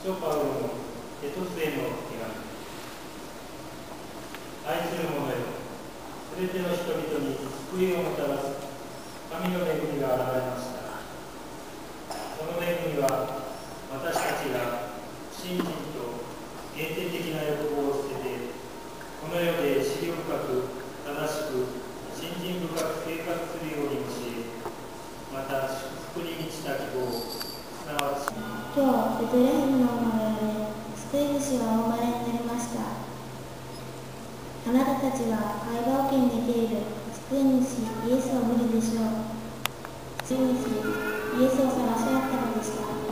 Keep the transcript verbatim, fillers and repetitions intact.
使徒パウロのエトスへの手紙。愛する者よ、すべての人々に救いをもたらす神の恵みが現れました。その恵みは私たちが信心と限定的な欲望を捨てて、この世で思慮深く正しく信心深く生活するように教え、また祝福に満ちた希望、すなわち今日ベトレヘムの村で救い主がお生まれになりました。あなたたちは会話をに生きる救い主イエスを見るでしょう。救い主イエスを探し合ったのでした。